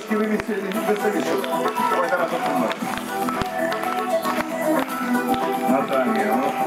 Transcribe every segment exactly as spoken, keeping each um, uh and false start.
трошки веселіше. Давай зараз допомогу. Наталія, ну.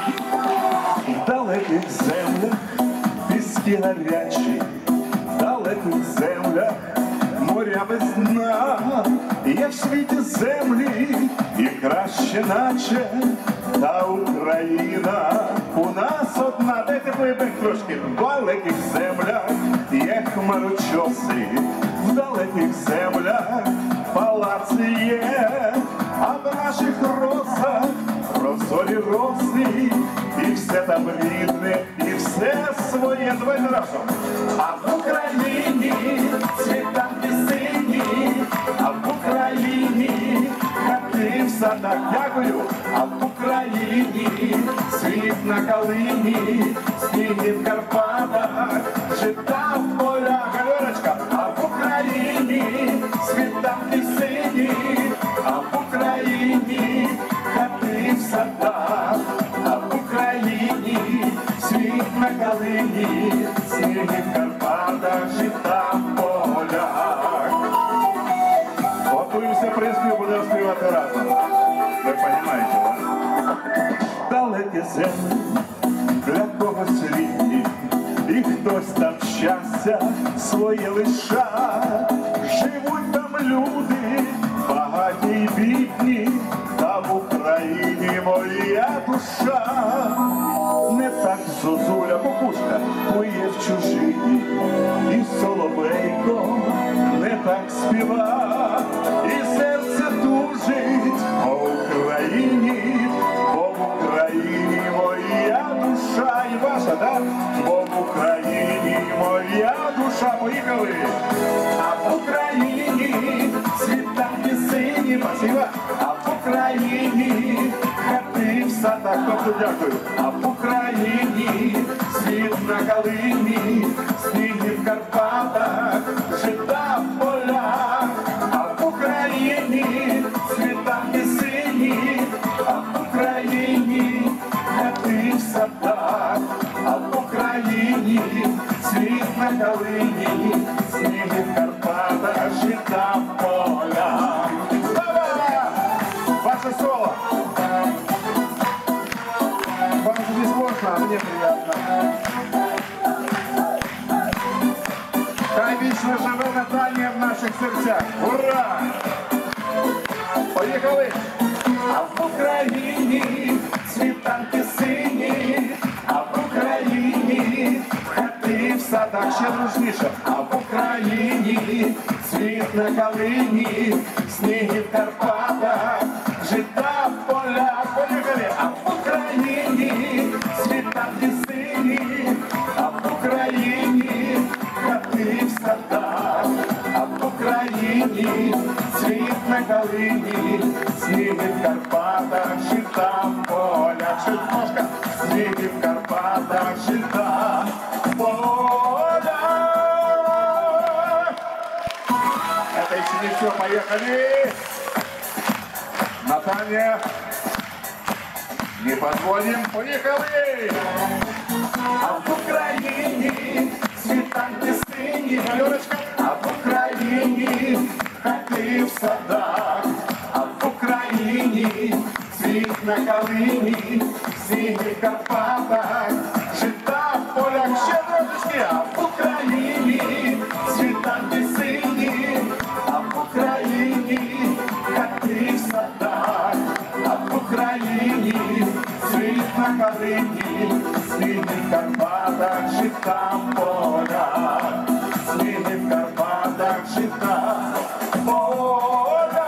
В далеких землях піски гарячі, в далеких землях моря без дна. Є в світі землі і краще наче та Україна у нас одна. Дайте поїбек трошки. В далеких землях є хмарочоси, в далеких землях палаци є, а в наших росах прозорі роси, і все там рідне, і все своє. Давайте разом. А в Україні світанки сині, а в Україні хати в садах. Дякую. А в Україні світ на калині, сніги в Карпатах, жита в полях. Галерочка. А в Україні світанки сині, а в Україні хати в садах, а в Україні світ на калині, сніги в Карпатах, жита в полях. Готуємося приспів, будемо співати разом. Ви розумієте, так? Далекі землі для когось рідні, і хтось там щастя своє лиша. Живуть там люди, багаті й бідні, та в Україні моя душа. Не так зозуля кукушка кує в чужині, і соловейко не так співа, і серце тужить по Україні, бо в Україні моя душа. І ваша, так? Бо в Україні моя душа. Поїхали! А в Україні світанки сині, спасибо. А в Україні хати в садах. Тобто дякую. А в Україні світ на калині, сніги в Карпатах, жита в полях. А в Україні світанки сині, а в Україні хати в садах, а в Україні світ на калині, сніги в Карпатах, жита в полях. Ваше соло. Вам же не сложно, а мне приятно. Хай вічно живе Наталія в наших серцях. Ура! Поїхали! А в Україні світанки сині, а в Україні хати в садах. Ще дружніше. А в Україні світ на калині, сніги в Карпатах, жита в полях. Поїхали! А в Україні світанки сині, а в Україні хати в садах, а в Україні світ на калині, сніги в Карпатах, жита в полях. Чуть сніги в Карпатах, жита в полях. Это еще не все, поехали! Наталья, не подводим, поехали! А в Україні світанки сині, Галерочка, а в Україні хати в садах, а в Україні світ на калині, сніги в Карпатах, жита в полях. Ще трошечки. А в Україні світанки сині, а в Україні хати в садах, а в Україні світ на калині, сніги в Карпатах, жита в полях, сніги в Карпатах, жита в полях.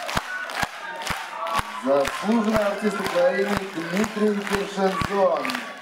Заслуженный артист Украины Дмитрий Киршензон.